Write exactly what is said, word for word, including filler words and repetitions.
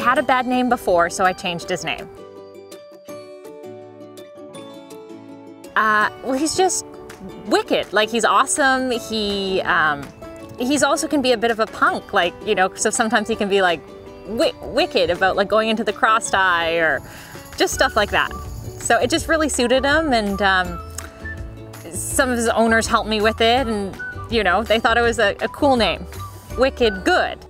had a bad name before, so I changed his name. Uh, well, he's just wicked. Like, he's awesome. He, um, he's also can be a bit of a punk, like, you know, so sometimes he can be like wi wicked about like going into the crossed eye or just stuff like that. So it just really suited him, and um, some of his owners helped me with it, and you know, they thought it was a, a cool name. Wicked Good.